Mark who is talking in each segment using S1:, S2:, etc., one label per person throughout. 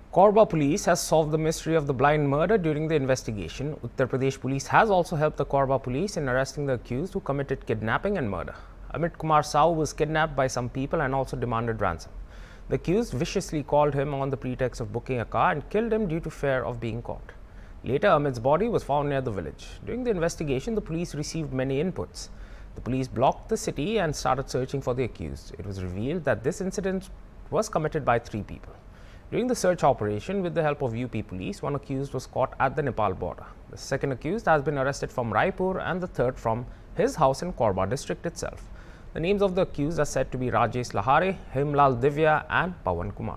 S1: Korba police has solved the mystery of the blind murder during the investigation. Uttar Pradesh police has also helped the Korba police in arresting the accused who committed kidnapping and murder. Amit Kumar Sahu was kidnapped by some people and also demanded ransom. The accused viciously called him on the pretext of booking a car and killed him due to fear of being caught. Later, Amit's body was found near the village. During the investigation, the police received many inputs. The police blocked the city and started searching for the accused. It was revealed that this incident was committed by 3 people. During the search operation, with the help of UP police, one accused was caught at the Nepal border. The second accused has been arrested from Raipur and the third from his house in Korba district itself. The names of the accused are said to be Rajesh Lahare, Himlal Divya and Pawan Kumar.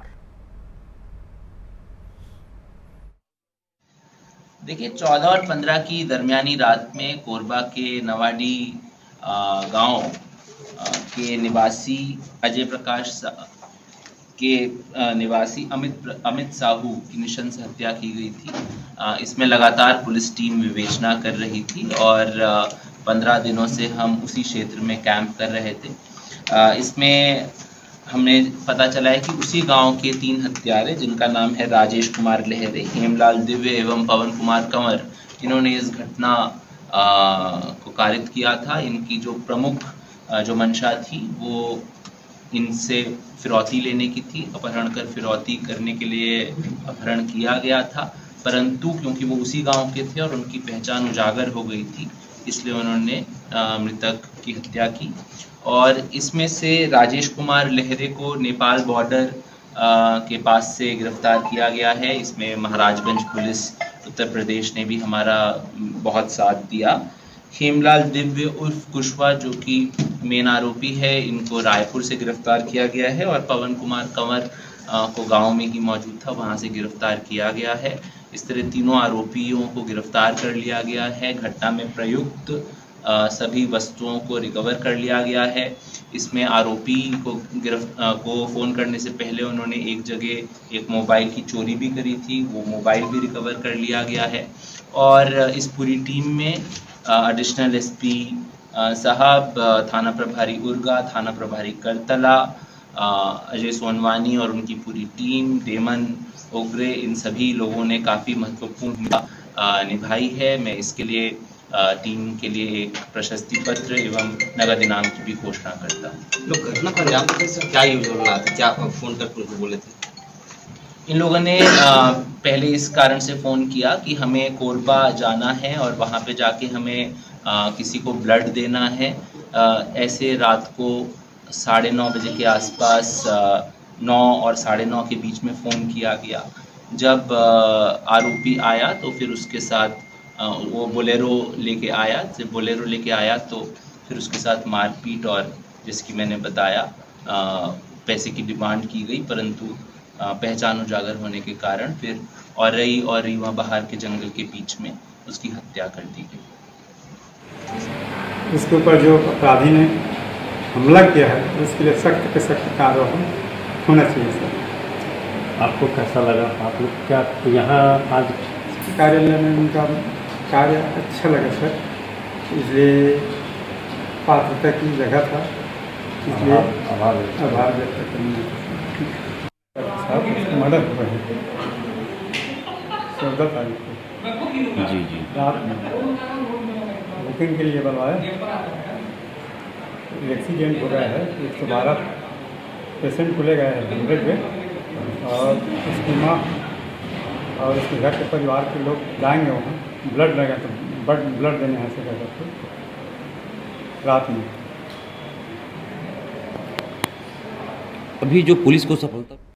S2: देखिए 14 और 15 की दरमियानी रात में कोरबा के नवाडी गांव के निवासी अजय प्रकाश के निवासी अमित साहू की नृशंस हत्या की गई थी। इसमें लगातार पुलिस टीम विवेचना कर रही थी और 15 दिनों से हम उसी क्षेत्र में कैंप कर रहे थे। इसमें हमें पता चला है कि उसी गांव के 3 हत्यारे, जिनका नाम है राजेश कुमार लहरे, हेमलाल दिव्य एवं पवन कुमार कंवर, इन्होंने इस घटना को कारित किया था। इनकी जो प्रमुख जो मंशा थी वो इनसे फिरौती लेने की थी। अपहरण कर फिरौती करने के लिए अपहरण किया गया था, परंतु क्योंकि वो उसी गांव के थे और उनकी पहचान उजागर हो गई थी, इसलिए उन्होंने मृतक की हत्या की। और इसमें से राजेश कुमार लहरे को नेपाल बॉर्डर के पास से गिरफ्तार किया गया है। इसमें महाराजगंज पुलिस उत्तर प्रदेश ने भी हमारा बहुत साथ दिया। हेमलाल दिव्य उर्फ कुशवा, जो कि मेन आरोपी है, इनको रायपुर से गिरफ्तार किया गया है और पवन कुमार कंवर को गांव में ही मौजूद था, वहां से गिरफ्तार किया गया है। इस तरह तीनों आरोपियों को गिरफ्तार कर लिया गया है। घटना में प्रयुक्त सभी वस्तुओं को रिकवर कर लिया गया है। इसमें आरोपी को फ़ोन करने से पहले उन्होंने एक जगह एक मोबाइल की चोरी भी करी थी, वो मोबाइल भी रिकवर कर लिया गया है। और इस पूरी टीम में एडिशनल एसपी साहब, थाना प्रभारी उर्गा, थाना प्रभारी करतला, अजय सोनवानी और उनकी पूरी टीम, डेमन ओगरे, इन सभी लोगों ने काफ़ी महत्वपूर्ण भूमिका निभाई है। मैं इसके लिए टीम के लिए एक प्रशस्ति पत्र एवं नगद इनाम की भी घोषणा करता हूँ।
S3: लोग घटना को अंजाम देते हैं, क्या योजना थी, क्या फ़ोन करके उनको बोले थे?
S2: इन लोगों ने पहले इस कारण से फ़ोन किया कि हमें कोरबा जाना है और वहाँ पे जाके हमें किसी को ब्लड देना है। ऐसे रात को 9:30 बजे के आसपास 9 और 9:30 के बीच में फ़ोन किया गया। जब आरोपी आया तो फिर उसके साथ वो बोलेरो लेके आया। जब बोलेरो लेके आया तो फिर उसके साथ मारपीट और जिसकी मैंने बताया पैसे की डिमांड की गई, परंतु पहचान उजागर होने के कारण फिर औरई और रीवा बाहर के जंगल के बीच में उसकी हत्या कर दी गई।
S4: इसके ऊपर जो अपराधी ने हमला किया है उसके लिए सख्त से सख्त कार्रवाई होना चाहिए सर।
S5: आपको कैसा लगा? आप लोग क्या यहाँ आज
S4: कार्यालय में उनका कार्य अच्छा लगा सर, इसलिए पात्रता की जगह था, इसलिए आभार व्यक्त करने मर्डर हुआ है 14 तारीख को
S5: जी
S4: रात में बुकिंग के लिए बुलवाया। एक्सीडेंट हो गया है, 112 पेशेंट को ले गए हैं 100 पे, और उसकी माँ और उसके घर के परिवार के लोग जाएंगे वहाँ ब्लड लगा तो ब्लड देने यहाँ से गए थे रात में।
S6: अभी जो पुलिस को सफलता